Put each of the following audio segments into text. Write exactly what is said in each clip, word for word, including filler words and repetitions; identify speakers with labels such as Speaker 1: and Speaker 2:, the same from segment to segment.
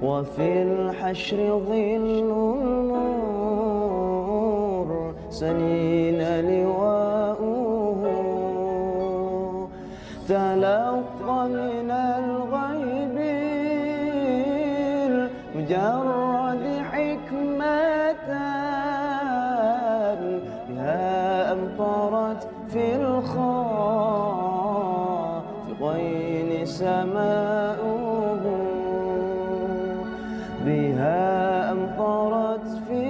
Speaker 1: وفي الحشر ظل المرسلين لواؤه تلقى من الغيب المجرد حكمة بها أمطرت في الخافقين سماؤه بها أمطرت في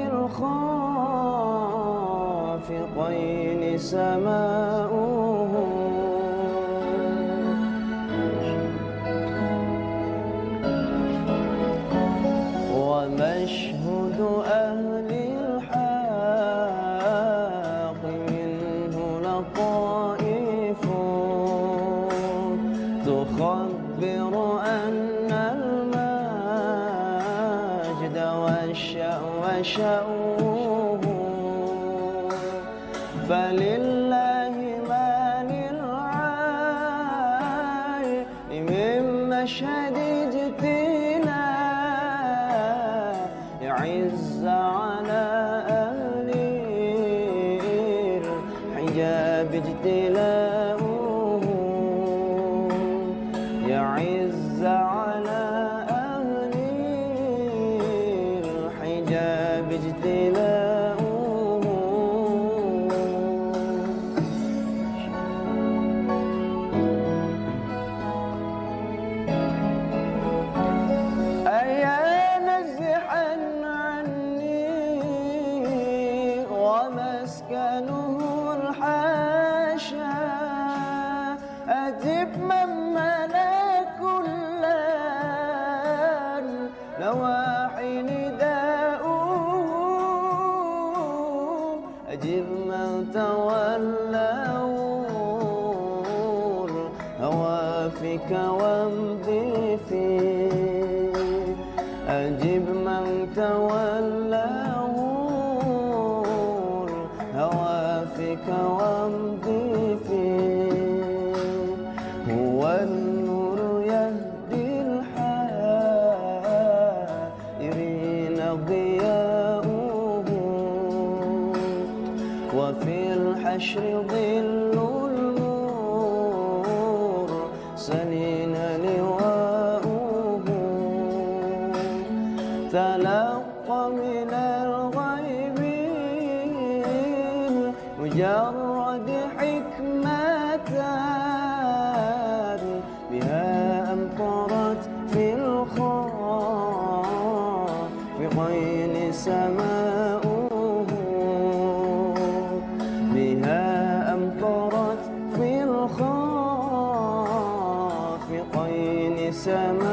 Speaker 1: الخافقين سماؤه ومشهد أهل الحق منه لطائف تخبر أن المجد والشأو شأوه فلله ما للعين من مشهد اجتناء يعز على أهل الحجاب اجتلاؤه يعز على أهل الحجاب اجتلاؤه أيا نزحا عني ومسكنه الحاشا أجب من ملك نواحي نداؤه أجب من تولوا الهوافك وامضي فيه أجب من تولوا الهوافك وامضي فيه هو النور يهدي الحائرين ضياؤه وفي الحشر ظل المرسلين لواؤه تلقى من الغيب مجرد حكمة بها أمطرت في الخافقين سماؤه بها أمطرت في الخافقين سماؤه